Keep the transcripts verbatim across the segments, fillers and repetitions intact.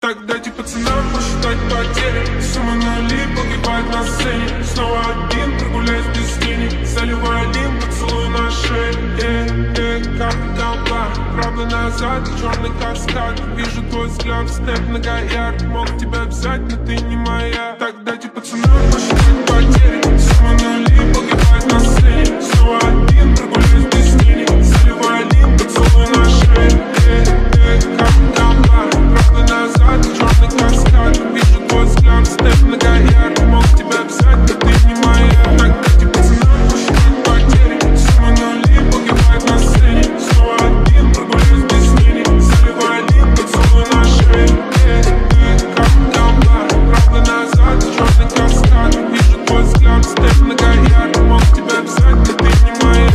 Так дайте пацанам посчитать потери. Сумма нули погибает на сцене. Снова один, прогуляюсь без тени. Заливаю один поцелуй на шее. э, э, Как толпа, правда назад, черный каскад. Вижу твой взгляд, снэп многоярд. Мог тебя взять, но ты не моя. Так дайте пацанам посчитать потери. Сумма нули погибает на сцене. Снова один, прогуляюсь без тени. Заливаю один поцелуй на шее. э, э, Как толпа, правда назад, черный каскад. Вижу твой взгляд, снэп многоярд. Мог тебя взять, но ты не моя. Так дайте пацанам посчитать потери. Сумма нули погибает на сцене. Снова один, прогуляюсь без тени. Заливаю один поцелуй на шее. э, э, Как толпа, правда назад, черный каскад. Вижу твой взгляд, снэп многоярд. Мог тебя взять, но ты не моя.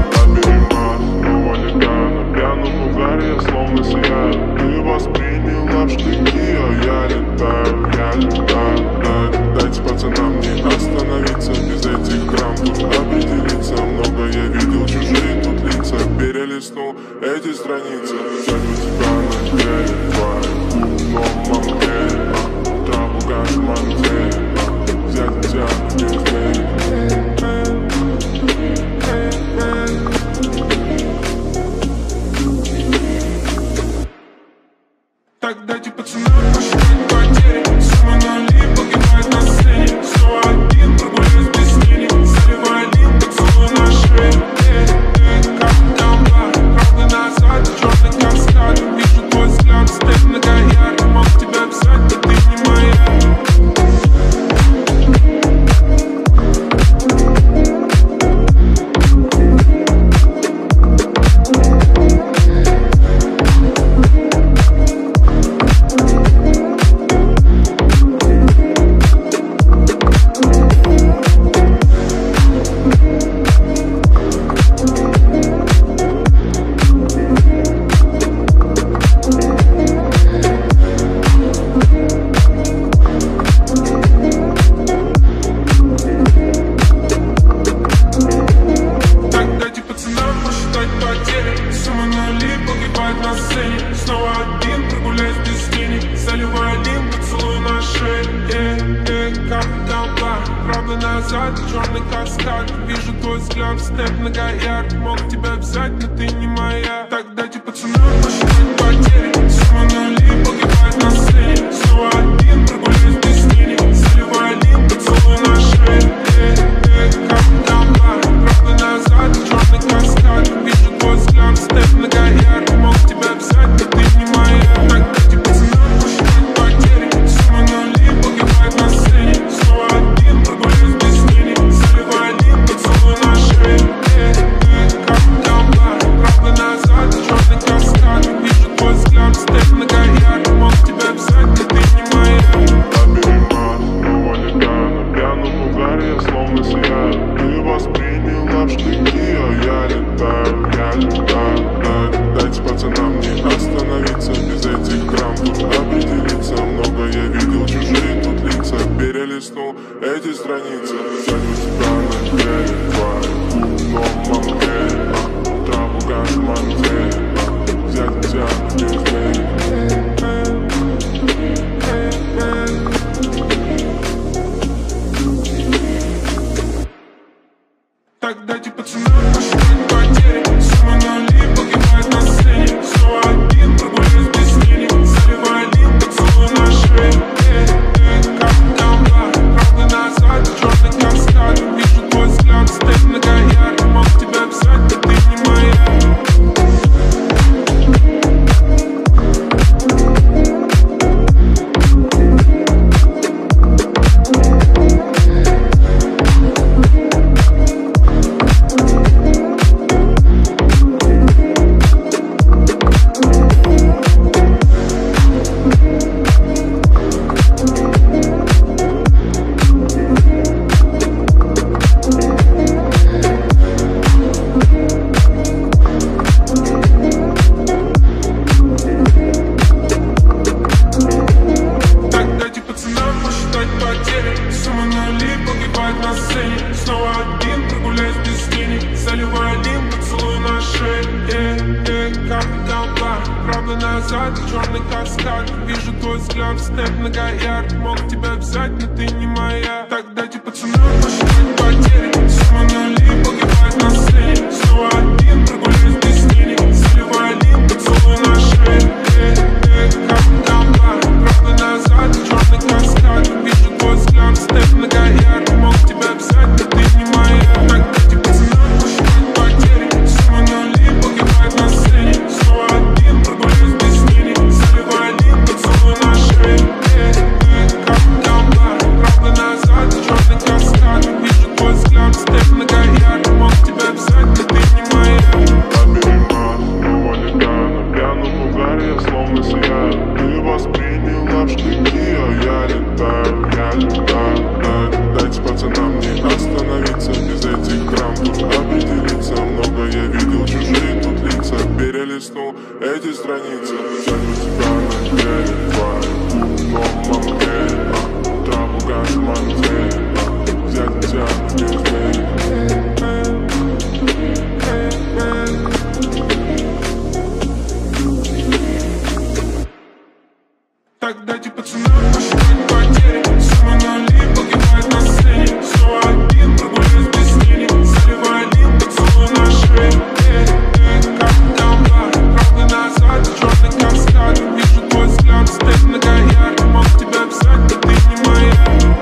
Словно сияю, ты восприняла в штыки, а я летаю, я летаю. Да, дайте пацанам не остановиться, без этих драм тут определиться. Много я видел, чужие тут лица, перелистнул эти страницы. Целью тебя на деле, твою губном мамке, а траву как мантель, взять тебя без дверей. Так дайте пацанам посчитать потери. Сумма нули погибает на сцене. Снова один, прогуляюсь без тени. Заливаю один поцелуй на шее. э, э, Как толпа, правда назад, черный каскад. Вижу твой взгляд, снэп многоярд. Мог тебя взять, но ты не моя. Сумма нули погибает на сцене. Снова один, прогуляюсь без тени. Заливаю один поцелуй на шее. э, э, Как толпа, правда назад, черный каскад. Вижу твой взгляд, снэп многоярд. Мог тебя взять, но ты не моя. Так дайте пацанам посчитать потери. Сумма нули погибает на сцене. Снова один, прогуляюсь без тени. Заливаю один поцелуй на шее. э, э, Как толпа, правда назад, черный каскад. Вижу твой взгляд, снэп многоярд. Мог тебя взять, но ты не моя. Так дайте пацанам посчитать потери. Сумма нули погибает на сцене. Снова один, прогуляюсь без тени. Заливаю один поцелуй на шее. э, э, Как толпа, правда назад, черный каскад. Вижу твой взгляд, снэп многоярд. Мог тебя взять, но ты не моя. Его летаю на пьяном угаре, я словно сияю. Ты восприняла в штыки, а я летаю, я летаю. Да, дайте пацанам не остановиться, без этих драм тут определиться. Много я видел, чужие тут лица, перелистнул эти страницы. Целью тебя на деле, твою губном мамке, а траву как мантель, взять тебя без дверей. Так дайте пацанам посчитать потери. Сумма нули погибает на сцене. Снова один, прогуляюсь без тени. Заливаю один поцелуй на шее. э, э, Как толпа, правда назад, черный каскад. Вижу твой взгляд, снэп многоярд. Мог тебя взять, но ты не моя. назад, черный каскад. Вижу твой взгляд. взгляд, снэп многоярд. Мог тебя взять, но ты не моя. Так дайте пацанам посчитать потери. Сумма нули погибает на сцене. Снова один, прогуляюсь без денег. Заливай один, поцелуй на шее. Эй, эй, как комбат. Правда назад, черный каскад. Вижу твой взгляд, снэп многоярд. Мог тебя взять, но ты не моя. Так дайте пацанам посчитать потери. Сумма нули погибает на сцене. Снова один, прогуляюсь без денег. Заливай один, поцелуй на шее. Эй, эй, как комбат. Правда назад, черный каскад. Вижу твой взгляд, снэп многоярд. Мог тебя взять, но ты не моя. Пьяном угаре я словно сияю. Ты восприняла в штыки, а я летаю, я летаю. Дай, дайте пацанам не остановиться. Без этих драм тут определиться. Много я видел, чужие тут лица. Перелистнул эти страницы. Взять бы тебя на деле, твою но мамке, а траву газ мантель, взять тебя без дверей. Так дайте пацанам посчитать потери. Сумма нули погибает на сцене. Снова один, прогуляюсь без денег. Заливай один, поцелуй на шее. Эй, эй, как комбат. Правда назад, черный каскад. Вижу твой взгляд, снэп многоярд. Мог тебя взять, но ты не моя.